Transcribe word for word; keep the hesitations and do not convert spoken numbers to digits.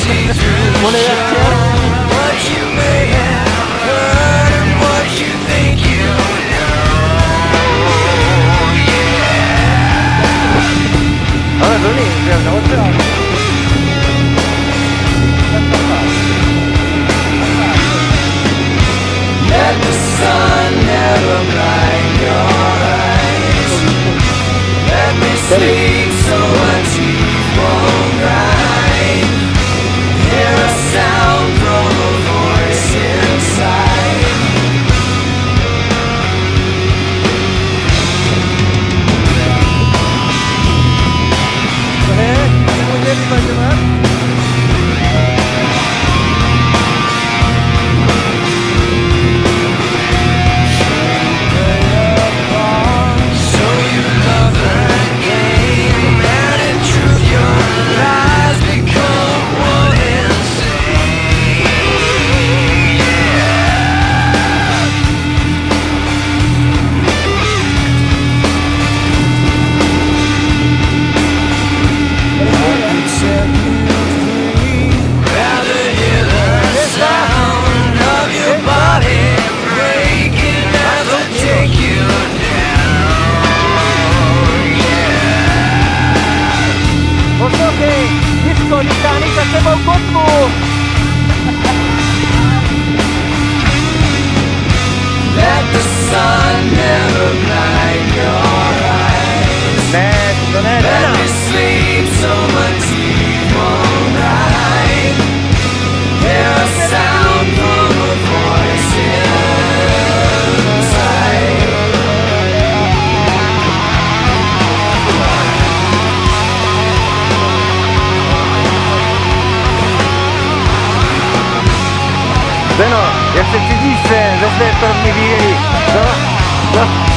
Let the sun never blind your eyes. Let me sleep so my teeth won't grind. Hear a sound from a voice inside. Let the sun never blind your eyes. Let me sleep so my teeth won't grind. Hear a sound from a voice inside. Beno, jak se cítíš se ve své první víry? Co? Co?